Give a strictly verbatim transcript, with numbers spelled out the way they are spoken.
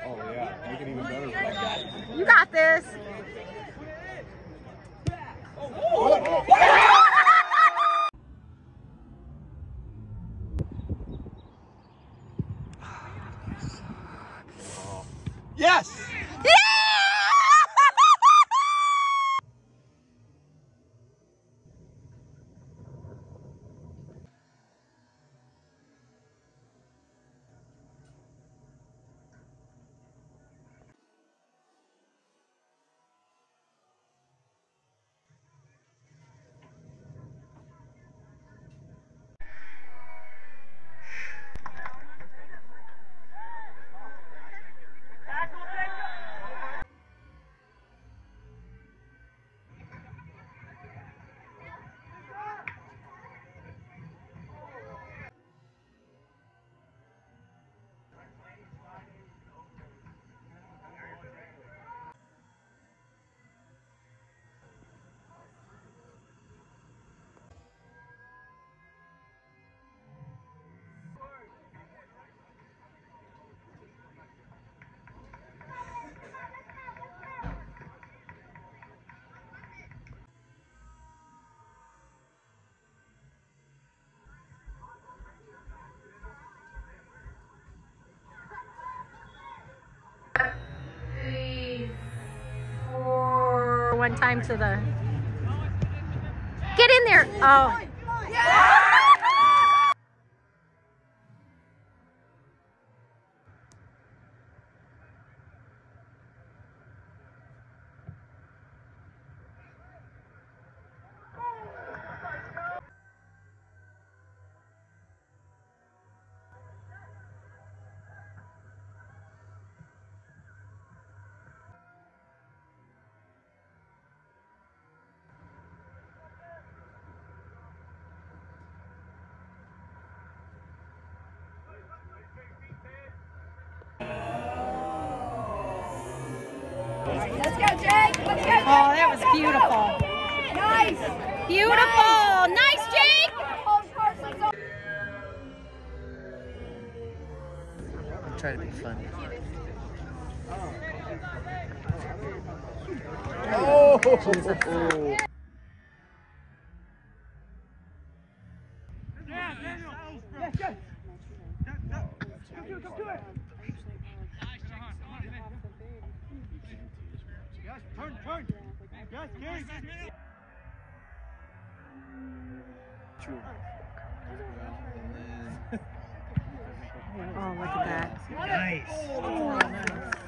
Oh yeah, make it even better for that guy. You got this. Yes! Yeah! Three, four. One time to the. Get in there. Oh. Yeah! Let's go, Jake. Let's go. Oh, that was beautiful. Nice. Beautiful. Nice, Jake. Try to be funny. Oh! Turn, turn. Yes, King. True. Oh, look at that. Nice. Oh, nice.